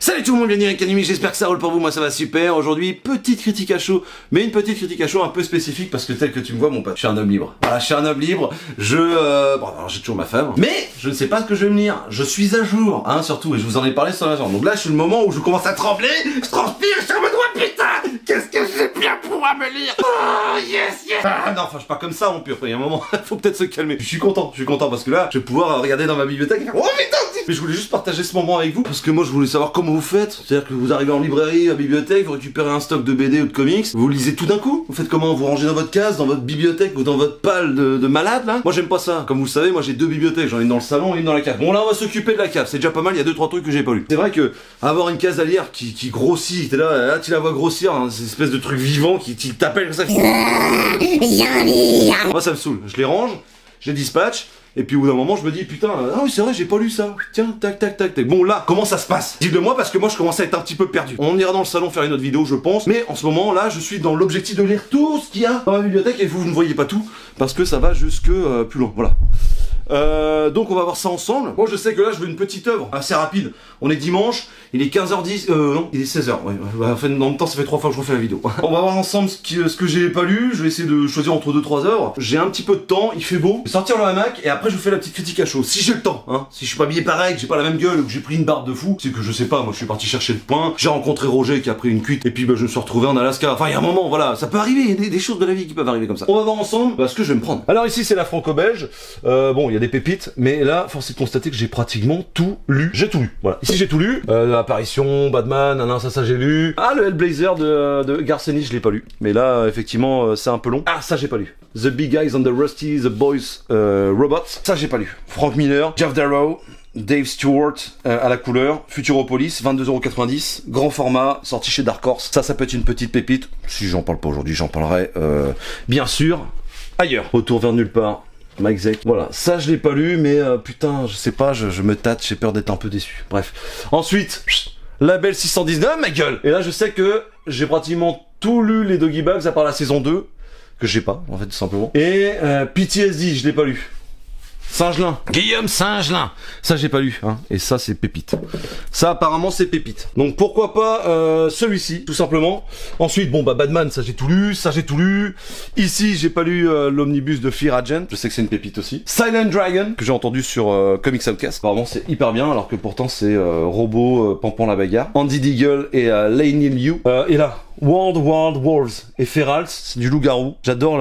Salut tout le monde, bienvenue avec Anime, j'espère que ça roule pour vous, moi ça va super. Aujourd'hui, petite critique à chaud, mais une petite critique à chaud un peu spécifique parce que tel que tu me vois mon pote, je suis un homme libre. Voilà, je suis un homme libre, bon alors j'ai toujours ma femme, mais je ne sais pas ce que je vais me lire, je suis à jour, hein, surtout, et je vous en ai parlé sur la jambe. Donc là, je suis le moment où je commence à trembler, je transpire, je suis en mode, oh putain, qu'est-ce que j'ai bien pouvoir me lire. Oh yes, yes. Ah non, enfin je suis pas comme ça mon pur, il y a un moment, faut peut-être se calmer. Je suis content parce que là, je vais pouvoir regarder dans ma bibliothèque et faire, oh putain. Mais je voulais juste partager ce moment avec vous parce que moi je voulais savoir comment vous faites. C'est-à-dire que vous arrivez en librairie, à la bibliothèque, vous récupérez un stock de BD ou de comics, vous lisez tout d'un coup. Vous faites comment? Vous rangez dans votre case, dans votre bibliothèque ou dans votre palle de malade là? Moi j'aime pas ça. Comme vous le savez, moi j'ai deux bibliothèques, j'en ai une dans le salon et une dans la cave. Bon là on va s'occuper de la cave, c'est déjà pas mal, il y a 2-3 trucs que j'ai pas lu. C'est vrai que avoir une case à lire qui grossit, t'es là, tu la vois grossir, hein, c'est une espèce de truc vivant qui t'appelle comme ça. Moi ça me saoule, je les range, je les dispatche. Et puis au bout d'un moment je me dis putain, ah oui c'est vrai j'ai pas lu ça, tiens tac tac tac tac. Bon là comment ça se passe? Dites-le-moi parce que moi je commence à être un petit peu perdu. On ira dans le salon faire une autre vidéo je pense, mais en ce moment là je suis dans l'objectif de lire tout ce qu'il y a dans ma bibliothèque et vous ne voyez pas tout parce que ça va jusque plus loin, voilà. Donc on va voir ça ensemble. Moi je sais que là je veux une petite œuvre assez rapide. On est dimanche, il est 15h10, non, il est 16h. Ouais, en même temps ça fait 3 fois que je refais la vidéo. On va voir ensemble ce que j'ai pas lu, je vais essayer de choisir entre 2-3 œuvres. J'ai un petit peu de temps, il fait beau. Je vais sortir le hamac et après je vous fais la petite critique à chaud. Si j'ai le temps, hein, si je suis pas habillé pareil, que j'ai pas la même gueule ou que j'ai pris une barbe de fou, c'est que je sais pas, moi je suis parti chercher le pain, j'ai rencontré Roger qui a pris une cuite et puis bah, je me suis retrouvé en Alaska. Enfin il y a un moment, voilà, ça peut arriver, il y a des choses de la vie qui peuvent arriver comme ça. On va voir ensemble ce que je vais me prendre. Alors ici c'est la franco-belge, bon il y a des pépites, mais là force est de constater que j'ai pratiquement tout lu. J'ai tout lu, voilà. Ici j'ai tout lu, l'apparition, Batman, ça j'ai lu. Ah le Hellblazer de Garcenis je l'ai pas lu, mais là effectivement c'est un peu long. Ah ça j'ai pas lu. The Big Guys on the Rusty, The Boys Robots, ça j'ai pas lu. Frank Miller, Geoff Darrow, Dave Stewart à la couleur, Futuropolis, 22,90€, grand format, sorti chez Dark Horse. Ça peut être une petite pépite. Si j'en parle pas aujourd'hui, j'en parlerai bien sûr ailleurs. Retour vers nulle part. Mike Zeck. Voilà, ça je l'ai pas lu, mais putain, je sais pas, je me tâte, j'ai peur d'être un peu déçu. Bref. Ensuite, Label 619, ma gueule. Et là, je sais que j'ai pratiquement tout lu les Doggy Bags à part la saison 2, que j'ai pas, en fait, tout simplement. Et PTSD, je l'ai pas lu. Singelin, Guillaume Singelin, ça j'ai pas lu, hein. Et ça c'est pépite. Ça apparemment c'est pépite. Donc pourquoi pas celui-ci, tout simplement. Ensuite bon bah Batman, ça j'ai tout lu, Ici j'ai pas lu l'omnibus de Fear Agent, je sais que c'est une pépite aussi. Silent Dragon, que j'ai entendu sur Comics Outcast. Apparemment c'est hyper bien, alors que pourtant c'est Robot, Pampan la bagarre. Andy Deagle et Laney Liu. Et là, World Wolves et Ferals, c'est du loup-garou. J'adore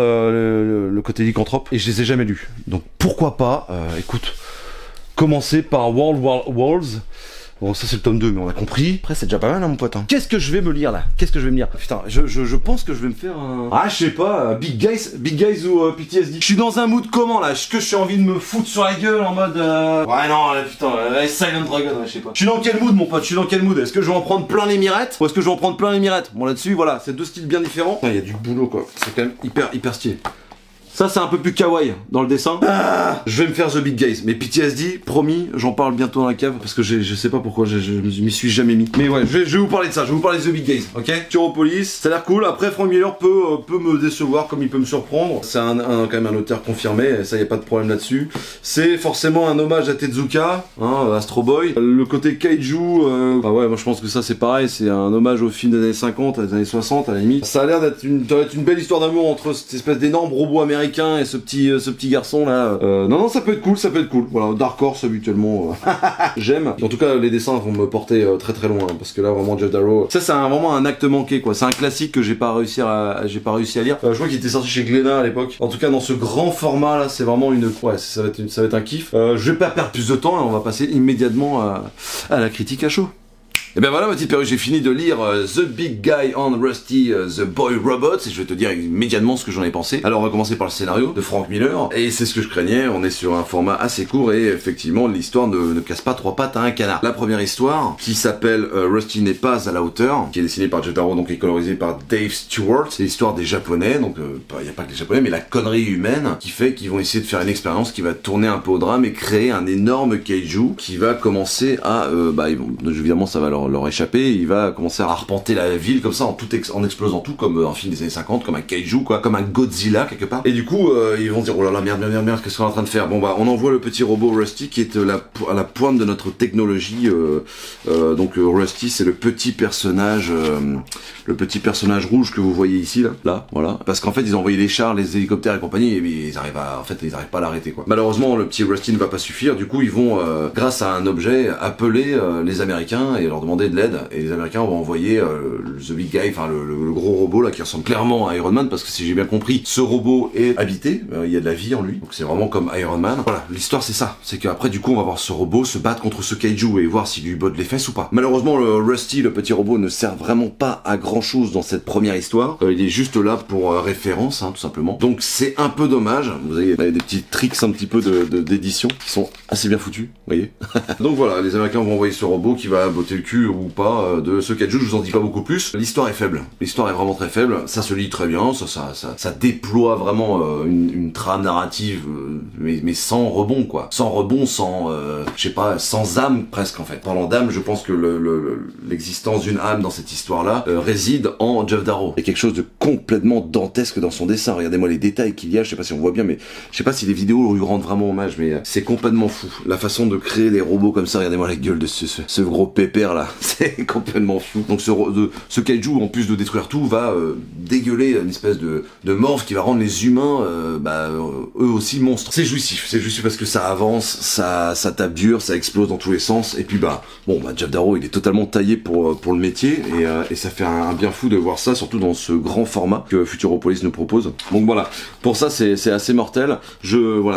le côté lycanthrope et je les ai jamais lus. Donc pourquoi pas, écoute, commencer par World Wolves. Bon ça c'est le tome 2 mais on a compris. Après c'est déjà pas mal hein mon pote hein. Qu'est-ce que je vais me lire là? Putain, je pense que je vais me faire un... Ah je sais pas, Big Guys ou PTSD. Je suis dans un mood comment là? Est-ce que j'ai envie de me foutre sur la gueule en mode Ouais non putain, Silent Dragon, ouais, je sais pas. Je suis dans quel mood mon pote? Je suis dans quel mood? Est-ce que je vais en prendre plein les mirettes? Ou est-ce que je vais en prendre plein les mirettes? Bon là-dessus voilà, c'est deux styles bien différents. Il y a du boulot quoi, c'est quand même hyper stylé. Ça c'est un peu plus kawaii dans le dessin. Je vais me faire The Big Guys. Mais PTSD, promis, j'en parle bientôt dans la cave parce que je sais pas pourquoi je m'y suis jamais mis. Mais ouais, je vais vous parler de ça, je vais vous parler de The Big Guys, ok? Futuropolis, ça a l'air cool. Après Frank Miller peut me décevoir comme il peut me surprendre. C'est quand même un auteur confirmé, et ça y a pas de problème là-dessus. C'est forcément un hommage à Tezuka, hein, Astro Boy. Le côté kaiju, bah ouais, moi je pense que ça c'est pareil, c'est un hommage au film des années 50, des années 60 à la limite. Ça a l'air d'être une belle histoire d'amour entre cette espèce d'énorme robot américain et ce petit garçon là. Non ça peut être cool, Voilà, Dark Horse habituellement j'aime. En tout cas les dessins vont me porter très loin hein, parce que là vraiment Geoff Darrow, ça c'est vraiment un acte manqué quoi. C'est un classique que j'ai pas réussi à lire. Je crois qu'il était sorti chez Glénat à l'époque. En tout cas dans ce grand format là, c'est vraiment ça va être un kiff. Je vais pas perdre plus de temps et on va passer immédiatement à la critique à chaud. Et ben voilà ma petite perruque, j'ai fini de lire The Big Guy on Rusty, The Boy Robots, et je vais te dire immédiatement ce que j'en ai pensé. Alors on va commencer par le scénario de Frank Miller, et c'est ce que je craignais, on est sur un format assez court, et effectivement l'histoire ne casse pas 3 pattes à un canard. La première histoire, qui s'appelle Rusty n'est pas à la hauteur, qui est dessinée par Geoff Darrow, donc et colorisée par Dave Stewart, c'est l'histoire des Japonais, donc il n'y a pas que les Japonais, mais la connerie humaine, qui fait qu'ils vont essayer de faire une expérience qui va tourner un peu au drame, et créer un énorme kaiju, qui va commencer à, évidemment ça va leur leur échapper, et il va commencer à arpenter la ville comme ça en explosant tout, comme un film des années 50, comme un kaiju quoi, comme un Godzilla quelque part. Et du coup ils vont se dire oh là là merde, qu'est-ce qu'on est en train de faire? Bon bah on envoie le petit robot Rusty qui est à la pointe de notre technologie. Donc Rusty c'est le petit personnage rouge que vous voyez ici là, voilà. Parce qu'en fait ils ont envoyé les chars, les hélicoptères et compagnie, et ils arrivent pas à l'arrêter quoi. Malheureusement le petit Rusty ne va pas suffire, du coup ils vont grâce à un objet appeler les Américains et leur demander de l'aide, et les Américains vont envoyer The Big Guy, enfin le gros robot là qui ressemble clairement à Iron Man, parce que si j'ai bien compris ce robot est habité, il y a de la vie en lui, donc c'est vraiment comme Iron Man. Voilà, l'histoire c'est ça, c'est qu'après du coup on va voir ce robot se battre contre ce kaiju et voir s'il lui botte les fesses ou pas. Malheureusement le Rusty, le petit robot, ne sert vraiment pas à grand chose dans cette première histoire, il est juste là pour référence tout simplement, donc c'est un peu dommage. Vous avez des petits tricks un petit peu d'édition qui sont assez bien foutus, vous voyez. Donc voilà, les Américains vont envoyer ce robot qui va botter le cul ou pas de ce kaiju, je vous en dis pas beaucoup plus. L'histoire est faible, l'histoire est vraiment très faible, ça se lit très bien, ça déploie vraiment une trame narrative, mais sans rebond quoi, sans je sais pas, sans âme presque en fait. Parlant d'âme, je pense que l'existence d'une âme dans cette histoire là réside en Geof Darrow. Il y a quelque chose de complètement dantesque dans son dessin, regardez-moi les détails qu'il y a, je sais pas si on voit bien, mais je sais pas si les vidéos lui rendent vraiment hommage, mais c'est complètement fou. La façon de créer des robots comme ça, regardez-moi la gueule de ce gros pépère là, c'est complètement fou. Donc ce kaiju, en plus de détruire tout, va dégueuler une espèce de morphe qui va rendre les humains eux aussi monstres. C'est jouissif parce que ça avance, ça tape dur, ça explose dans tous les sens, et puis Geof Darrow il est totalement taillé pour le métier, et ça fait un bien fou de voir ça, surtout dans ce grand format que Futuropolis nous propose. Donc voilà, pour ça c'est assez mortel. Je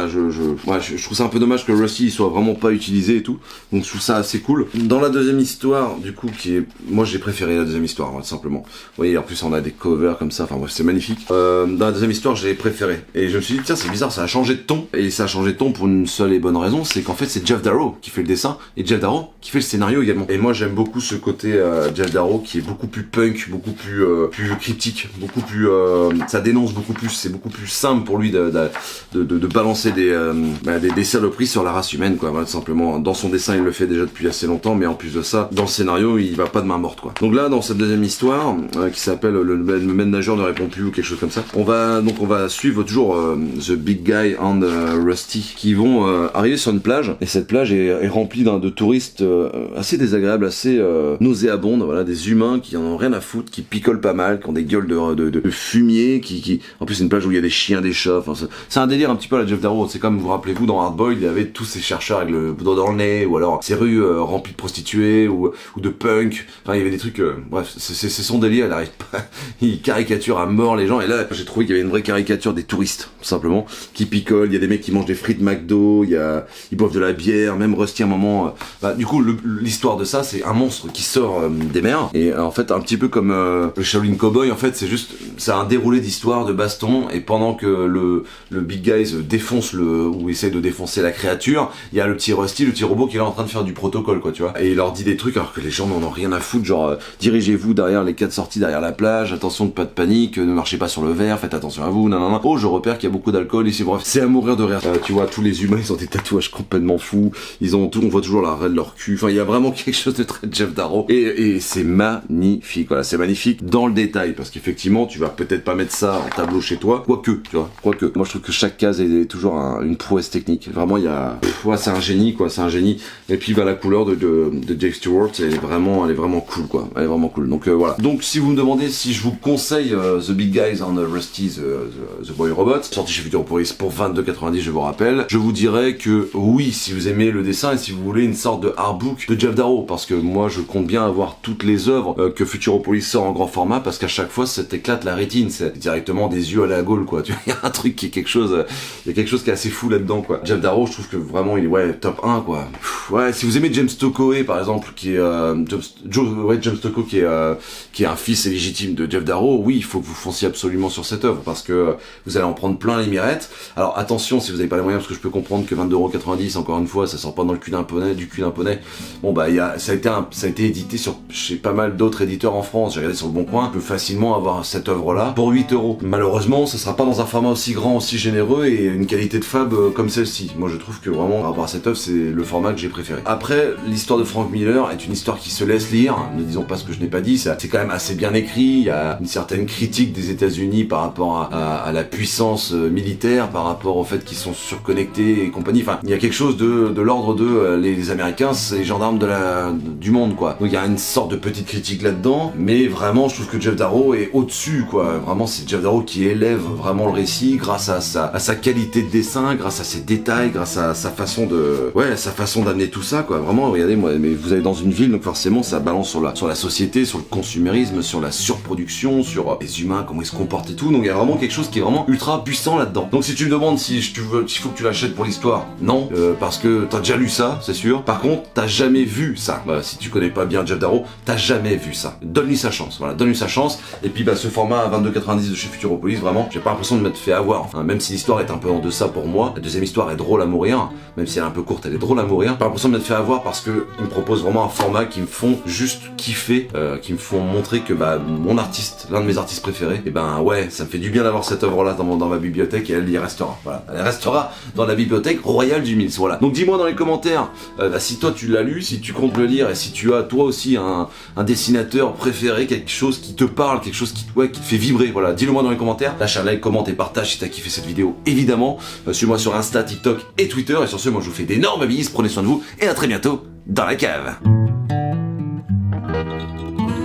trouve ça un peu dommage que Rusty soit vraiment pas utilisé et tout, donc je trouve ça assez cool. Dans la deuxième histoire, du coup, moi j'ai préféré la deuxième histoire, tout simplement. Vous voyez, en plus on a des covers comme ça, enfin bref, c'est magnifique. Dans la deuxième histoire, j'ai préféré, et je me suis dit tiens c'est bizarre, ça a changé de ton, et ça a changé de ton pour une seule et bonne raison, c'est qu'en fait c'est Geof Darrow qui fait le dessin, et Geof Darrow qui fait le scénario également. Et moi j'aime beaucoup ce côté Geof Darrow qui est beaucoup plus punk, beaucoup plus cryptique, beaucoup plus ça dénonce beaucoup plus, c'est beaucoup plus simple pour lui de balancer des saloperies sur la race humaine quoi, voilà, tout simplement. Dans son dessin il le fait déjà depuis assez longtemps, mais en plus de ça, dans le scénario il va pas de main morte quoi. Donc là dans cette deuxième histoire qui s'appelle le maître nageur ne répond plus ou quelque chose comme ça, on va suivre toujours The Big Guy and Rusty qui vont arriver sur une plage, et cette plage est remplie de touristes assez désagréables, assez nauséabondes, voilà, des humains qui en ont rien à foutre, qui picolent pas mal, qui ont des gueules de fumier, qui en plus c'est une plage où il y a des chiens, des chats, enfin c'est un délire un petit peu à la Geof Darrow. C'est comme, vous rappelez-vous, dans Hard Boiled il y avait tous ces chercheurs avec le doigt dans le nez, ou alors ces rues remplies de prostituées ou de punk, enfin il y avait des trucs bref, c'est son délire, il arrive pas, il caricature à mort les gens, et là j'ai trouvé qu'il y avait une vraie caricature des touristes, tout simplement, qui picolent, il y a des mecs qui mangent des frites McDo, ils boivent de la bière, même Rusty à un moment, du coup l'histoire de ça, c'est un monstre qui sort des mers, et en fait un petit peu comme le Shaolin Cowboy, en fait c'est un déroulé d'histoire de baston, et pendant que le Big Guy défonce ou essaye de défoncer la créature, il y a le petit Rusty, le petit robot qui est là en train de faire du protocole quoi, tu vois, et il leur dit des trucs alors que les gens n'en ont rien à foutre, genre dirigez-vous derrière les 4 sorties derrière la plage, attention, pas de panique, ne marchez pas sur le verre, faites attention à vous, nanana. Oh, je repère qu'il y a beaucoup d'alcool ici, bref, c'est à mourir de rire. Tu vois, tous les humains ils ont des tatouages complètement fous, on voit toujours la raie de leur cul, enfin il y a vraiment quelque chose de très Geof Darrow, et c'est magnifique, voilà, c'est magnifique dans le détail, parce qu'effectivement tu vas peut-être pas mettre ça en tableau chez toi, quoique, tu vois, moi je trouve que chaque case est toujours une prouesse technique, vraiment il y a, c'est un génie quoi, c'est un génie, et puis la couleur de Jake Stewart, elle est vraiment cool quoi, elle est vraiment cool, donc voilà. Donc si vous me demandez si je vous conseille The Big Guys and Rusty the Boy Robot, sorti chez Futuropolis pour 22,90 je vous rappelle, je vous dirais que oui, si vous aimez le dessin et si vous voulez une sorte de artbook de Geof Darrow, parce que moi je compte bien avoir toutes les œuvres que Futuropolis sort en grand format, parce qu'à chaque fois ça t'éclate la rétine, c'est directement des yeux à la Gaule quoi, tu vois, il y a un truc qui est quelque chose, il y a quelque chose qui est assez fou là-dedans quoi. Geof Darrow, je trouve que vraiment il est top 1 quoi. Ouais, si vous aimez James Stockway par exemple, qui est James Stockway qui est un fils légitime de Geof Darrow, oui, il faut que vous fonciez absolument sur cette œuvre, parce que vous allez en prendre plein les mirettes. Alors attention si vous n'avez pas les moyens, parce que je peux comprendre que 22,90 €, encore une fois, ça sort pas dans le cul d'un poney, Bon bah ça a été édité chez pas mal d'autres éditeurs en France. J'ai regardé sur le Bon Coin, on peut facilement avoir cette œuvre-là pour 8 €. Malheureusement, ce sera pas dans un format aussi grand, aussi généreux et une qualité de fab comme celle-ci. Moi, je trouve que vraiment, par rapport à cette œuvre, c'est le format que j'ai préféré. Après, l'histoire de Frank Miller est une une histoire qui se laisse lire, ne disons pas ce que je n'ai pas dit, c'est quand même assez bien écrit, il y a une certaine critique des États-Unis par rapport à la puissance militaire, par rapport au fait qu'ils sont surconnectés et compagnie, enfin, il y a quelque chose de l'ordre de les Américains, c'est les gendarmes du monde, quoi. Donc il y a une sorte de petite critique là-dedans, mais vraiment, je trouve que Geof Darrow est au-dessus, quoi. Vraiment, c'est Geof Darrow qui élève vraiment le récit grâce à sa qualité de dessin, grâce à ses détails, grâce à sa façon d'amener tout ça, quoi. Vraiment, regardez, moi, mais vous allez dans une ville, donc forcément, ça balance sur la société, sur le consumérisme, sur la surproduction, sur les humains, comment ils se comportent et tout. Donc il y a vraiment quelque chose qui est vraiment ultra puissant là-dedans. Donc si tu me demandes s'il faut que tu l'achètes pour l'histoire, non, parce que t'as déjà lu ça, c'est sûr. Par contre, t'as jamais vu ça. Bah, si tu connais pas bien Geof Darrow, t'as jamais vu ça. Donne-lui sa chance, voilà, donne-lui sa chance. Et puis bah ce format à 22,90 de chez Futuropolis, vraiment, j'ai pas l'impression de m'être fait avoir. Hein, même si l'histoire est un peu en deçà pour moi, la deuxième histoire est drôle à mourir, même si elle est un peu courte, elle est drôle à mourir. J'ai pas l'impression de m'être fait avoir parce que ils me proposent vraiment un format qui me font juste kiffer, qui me font montrer que bah mon artiste, l'un de mes artistes préférés, et ben ouais, ça me fait du bien d'avoir cette œuvre-là dans ma bibliothèque et elle y restera. Voilà, elle restera dans la bibliothèque royale du Mills. Voilà. Donc dis-moi dans les commentaires si toi tu l'as lu, si tu comptes le lire et si tu as toi aussi un dessinateur préféré, quelque chose qui te parle, quelque chose qui te fait vibrer. Voilà, dis-le moi dans les commentaires. Lâche un like, commente et partage si t'as kiffé cette vidéo. Évidemment, suis-moi sur Insta, TikTok et Twitter. Et sur ce, moi je vous fais d'énormes bises. Prenez soin de vous et à très bientôt dans la cave.